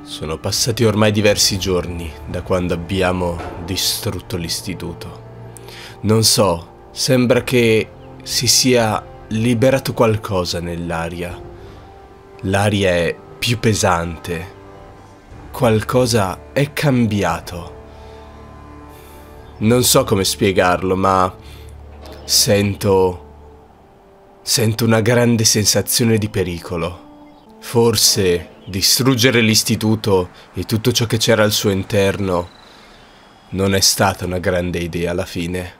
Sono passati ormai diversi giorni da quando abbiamo distrutto l'istituto. Non so, sembra che si sia liberato qualcosa nell'aria. L'aria è più pesante. Qualcosa è cambiato. Non so come spiegarlo, ma sento una grande sensazione di pericolo. Forse distruggere l'istituto e tutto ciò che c'era al suo interno non è stata una grande idea alla fine.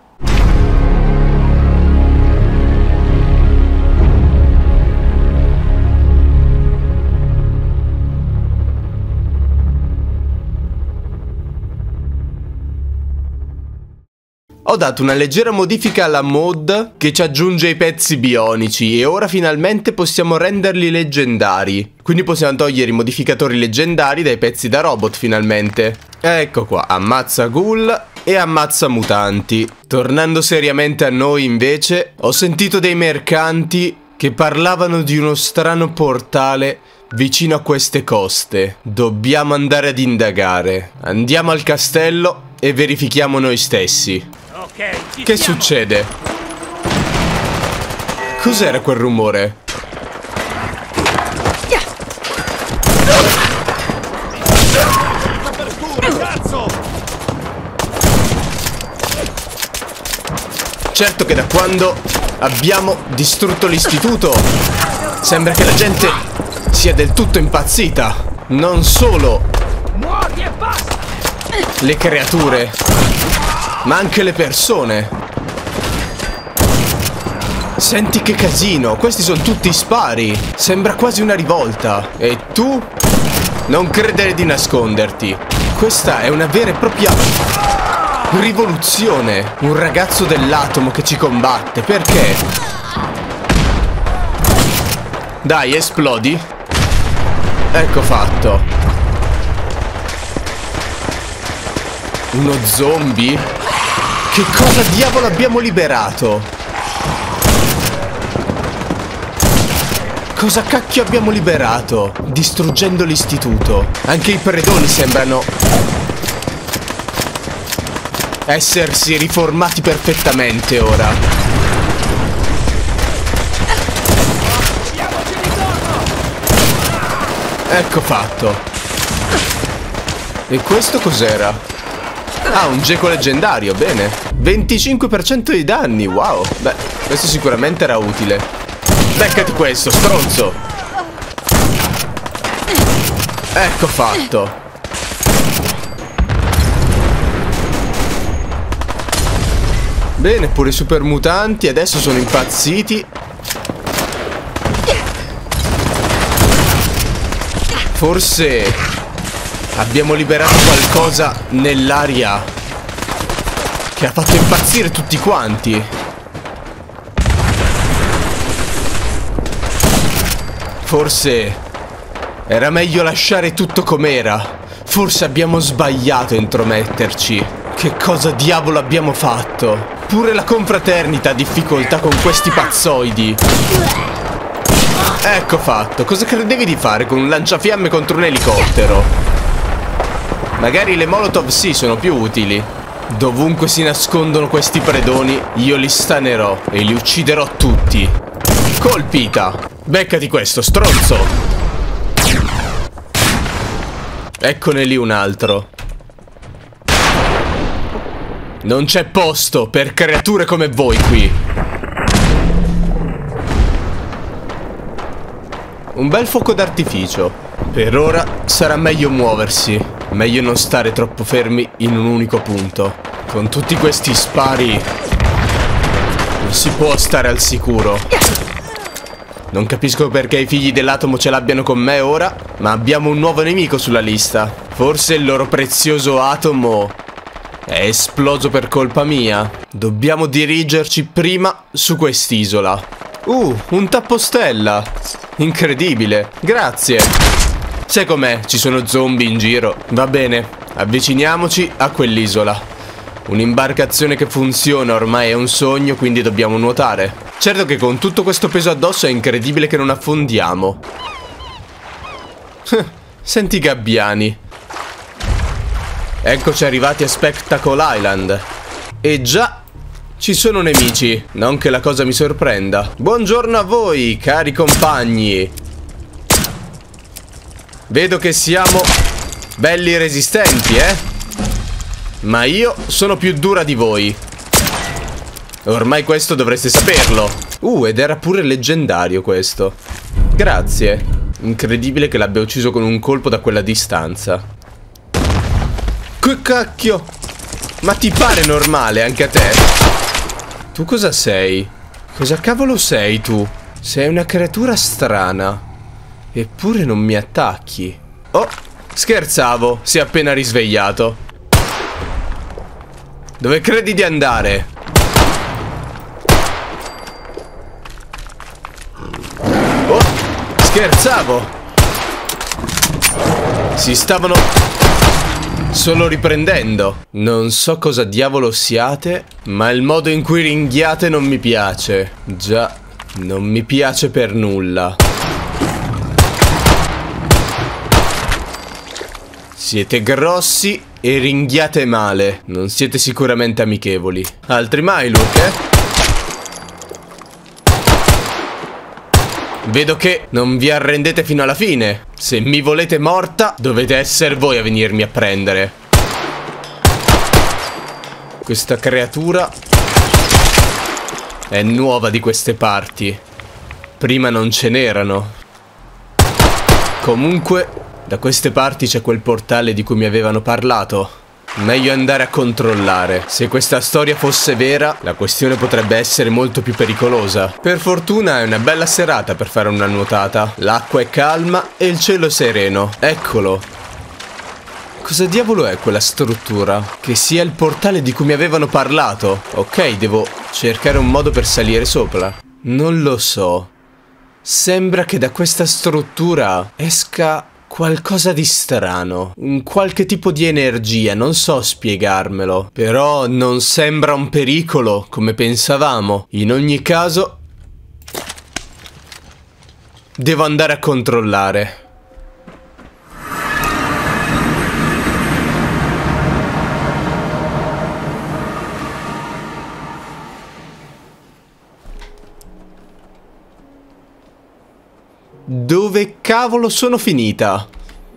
Ho dato una leggera modifica alla mod che ci aggiunge i pezzi bionici e ora finalmente possiamo renderli leggendari. Quindi possiamo togliere i modificatori leggendari dai pezzi da robot finalmente. Ecco qua, ammazza ghoul e ammazza mutanti. Tornando seriamente a noi invece, ho sentito dei mercanti che parlavano di uno strano portale vicino a queste coste. Dobbiamo andare ad indagare. Andiamo al castello e verifichiamo noi stessi. Che succede? Cos'era quel rumore? Certo che da quando abbiamo distrutto l'istituto sembra che la gente sia del tutto impazzita. Non solo le creature, ma anche le persone. Senti che casino, questi sono tutti spari. Sembra quasi una rivolta. E tu? Non credere di nasconderti. Questa è una vera e propria rivoluzione. Un ragazzo dell'atomo che ci combatte. Perché? Dai, esplodi. Ecco fatto. Uno zombie? Che cosa diavolo abbiamo liberato? Cosa cacchio abbiamo liberato? Distruggendo l'istituto. Anche i predoni sembrano essersi riformati perfettamente ora. Ecco fatto. E questo cos'era? Ah, un geco leggendario, bene. 25% di danni, wow. Beh, questo sicuramente era utile. Beccati questo, stronzo. Ecco fatto. Bene, pure i super mutanti adesso sono impazziti. Forse abbiamo liberato qualcosa nell'aria che ha fatto impazzire tutti quanti. Forse era meglio lasciare tutto com'era. Forse abbiamo sbagliato a intrometterci. Che cosa diavolo abbiamo fatto? Pure la confraternita ha difficoltà con questi pazzoidi. Ecco fatto. Cosa credevi di fare con un lanciafiamme contro un elicottero? Magari le molotov sì, sono più utili. Dovunque si nascondono questi predoni, io li stanerò e li ucciderò tutti. Colpita! Beccati questo, stronzo! Eccone lì un altro. Non c'è posto per creature come voi qui. Un bel fuoco d'artificio. Per ora sarà meglio muoversi. Meglio non stare troppo fermi in un unico punto. Con tutti questi spari non si può stare al sicuro. Non capisco perché i figli dell'atomo ce l'abbiano con me ora, ma abbiamo un nuovo nemico sulla lista. Forse il loro prezioso atomo è esploso per colpa mia. Dobbiamo dirigerci prima su quest'isola. Un tappostella. Incredibile, grazie. Sai com'è? Ci sono zombie in giro. Va bene, avviciniamoci a quell'isola. Un'imbarcazione che funziona ormai è un sogno, quindi dobbiamo nuotare. Certo che con tutto questo peso addosso è incredibile che non affondiamo. Senti i gabbiani. Eccoci arrivati a Spectacle Island. E già ci sono nemici. Non che la cosa mi sorprenda. Buongiorno a voi, cari compagni. Vedo che siamo belli resistenti, ma io sono più dura di voi. Ormai questo dovreste saperlo. Ed era pure leggendario questo. Grazie. Incredibile che l'abbia ucciso con un colpo da quella distanza. Che cacchio? Ma ti pare normale anche a te? Tu cosa sei? Cosa cavolo sei tu? Sei una creatura strana. Eppure non mi attacchi. Oh, scherzavo, si è appena risvegliato. Dove credi di andare? Oh, scherzavo. Si stavano solo riprendendo. Non so cosa diavolo siate, ma il modo in cui ringhiate non mi piace. Già, non mi piace per nulla. Siete grossi e ringhiate male. Non siete sicuramente amichevoli. Altri Mylurk, Vedo che non vi arrendete fino alla fine. Se mi volete morta, dovete essere voi a venirmi a prendere. Questa creatura è nuova di queste parti. Prima non ce n'erano. Comunque, da queste parti c'è quel portale di cui mi avevano parlato. Meglio andare a controllare. Se questa storia fosse vera, la questione potrebbe essere molto più pericolosa. Per fortuna è una bella serata per fare una nuotata. L'acqua è calma e il cielo è sereno. Eccolo. Cosa diavolo è quella struttura? Che sia il portale di cui mi avevano parlato. Ok, devo cercare un modo per salire sopra. Non lo so. Sembra che da questa struttura esca qualcosa di strano, un qualche tipo di energia, non so spiegarmelo. Però non sembra un pericolo come pensavamo. In ogni caso, devo andare a controllare. Dove cavolo sono finita?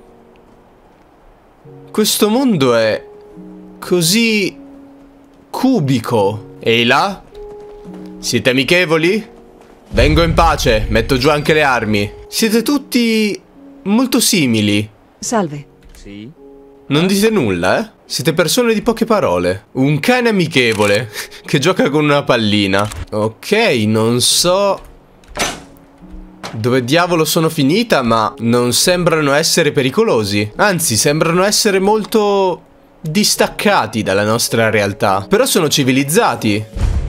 Questo mondo è così cubico. Ehi là? Siete amichevoli? Vengo in pace, metto giù anche le armi. Siete tutti molto simili. Salve. Sì? Non dite nulla, Siete persone di poche parole. Un cane amichevole che gioca con una pallina. Ok, non so dove diavolo sono finita, ma non sembrano essere pericolosi. Anzi, sembrano essere molto distaccati dalla nostra realtà. Però sono civilizzati.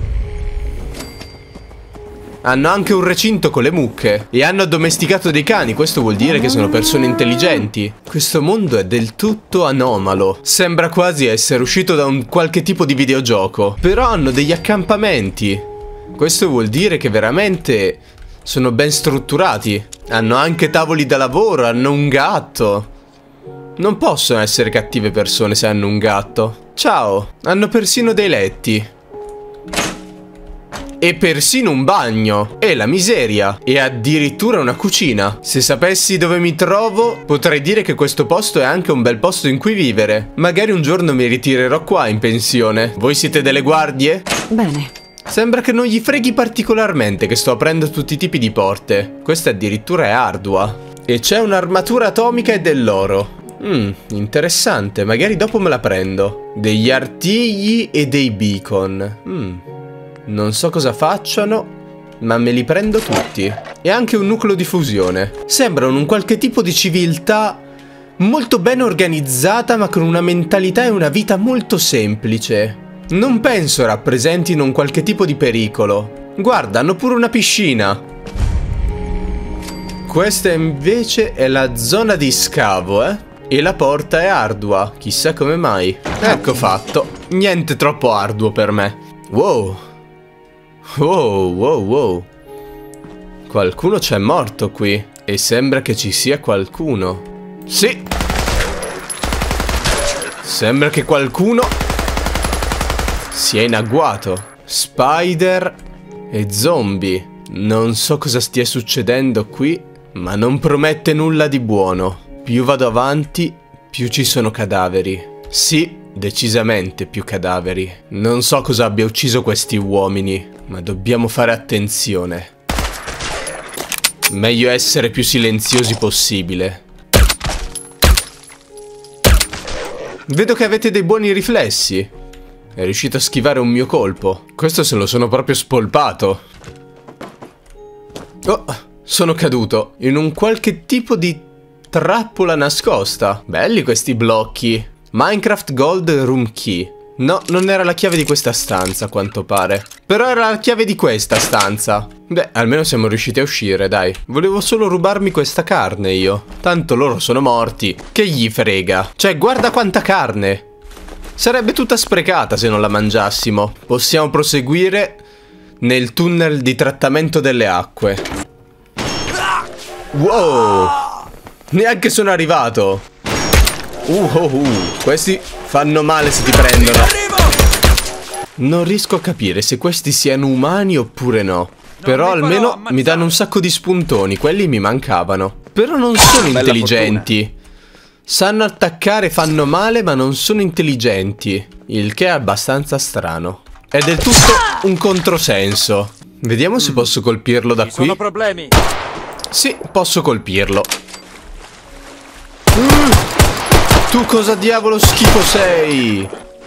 Hanno anche un recinto con le mucche. E hanno addomesticato dei cani. Questo vuol dire che sono persone intelligenti. Questo mondo è del tutto anomalo. Sembra quasi essere uscito da un qualche tipo di videogioco. Però hanno degli accampamenti. Questo vuol dire che veramente sono ben strutturati. Hanno anche tavoli da lavoro, hanno un gatto. Non possono essere cattive persone se hanno un gatto. Ciao, hanno persino dei letti. E persino un bagno. E la miseria. E addirittura una cucina. Se sapessi dove mi trovo, potrei dire che questo posto è anche un bel posto in cui vivere. Magari un giorno mi ritirerò qua in pensione. Voi siete delle guardie? Bene. Sembra che non gli freghi particolarmente che sto aprendo tutti i tipi di porte. Questa addirittura è ardua. E c'è un'armatura atomica e dell'oro. Interessante, magari dopo me la prendo. Degli artigli e dei beacon. Non so cosa facciano, ma me li prendo tutti. E anche un nucleo di fusione. Sembrano un qualche tipo di civiltà molto ben organizzata, ma con una mentalità e una vita molto semplice. Non penso rappresentino un qualche tipo di pericolo. Guarda, hanno pure una piscina. Questa invece è la zona di scavo, E la porta è ardua. Chissà come mai. Ecco fatto. Niente troppo arduo per me. Wow. Wow, wow, wow. Qualcuno c'è morto qui. E sembra che ci sia qualcuno. Sì. Sembra che qualcuno sia in agguato. Spider e zombie. Non so cosa stia succedendo qui, ma non promette nulla di buono. Più vado avanti, più ci sono cadaveri. Sì, decisamente più cadaveri. Non so cosa abbia ucciso questi uomini, ma dobbiamo fare attenzione. Meglio essere più silenziosi possibile. Vedo che avete dei buoni riflessi. È riuscito a schivare un mio colpo. Questo se lo sono proprio spolpato. Oh, sono caduto in un qualche tipo di trappola nascosta. Belli questi blocchi. Minecraft Gold Room Key. No, non era la chiave di questa stanza, a quanto pare. Però era la chiave di questa stanza. Beh, almeno siamo riusciti a uscire, dai. Volevo solo rubarmi questa carne io. Tanto loro sono morti. Che gli frega? Cioè, guarda quanta carne. Sarebbe tutta sprecata se non la mangiassimo. Possiamo proseguire nel tunnel di trattamento delle acque. Wow! Neanche sono arrivato. Questi fanno male se ti prendono. Non riesco a capire se questi siano umani oppure no. Però almeno mi danno un sacco di spuntoni. Quelli mi mancavano. Però non sono intelligenti. Sanno attaccare, fanno male, ma non sono intelligenti. Il che è abbastanza strano. È del tutto un controsenso. Vediamo se posso colpirlo da qui. Sono problemi. Sì, posso colpirlo. Tu cosa diavolo schifo sei?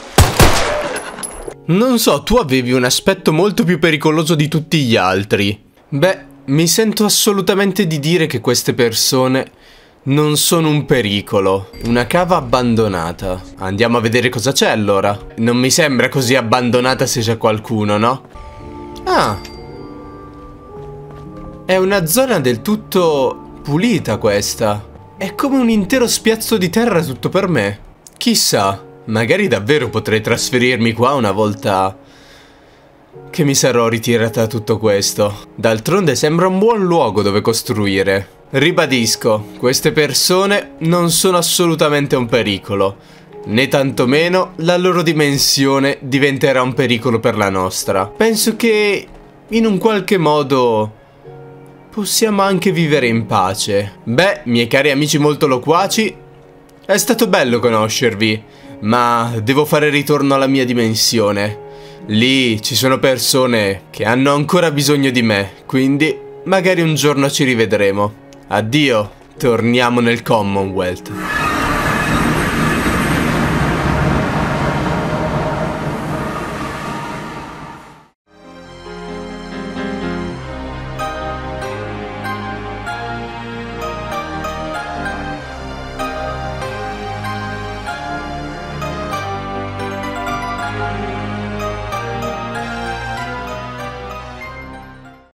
Non so, tu avevi un aspetto molto più pericoloso di tutti gli altri. Beh, mi sento assolutamente di dire che queste persone non sono un pericolo. Una cava abbandonata. Andiamo a vedere cosa c'è allora. Non mi sembra così abbandonata se c'è qualcuno, no? Ah. È una zona del tutto pulita questa. È come un intero spiazzo di terra tutto per me. Chissà, magari davvero potrei trasferirmi qua una volta che mi sarò ritirata da tutto questo. D'altronde sembra un buon luogo dove costruire. Ribadisco, queste persone non sono assolutamente un pericolo, né tantomeno la loro dimensione diventerà un pericolo per la nostra. Penso che in un qualche modo possiamo anche vivere in pace. Beh, miei cari amici molto loquaci, è stato bello conoscervi, ma devo fare ritorno alla mia dimensione. Lì ci sono persone che hanno ancora bisogno di me, quindi magari un giorno ci rivedremo. Addio, torniamo nel Commonwealth.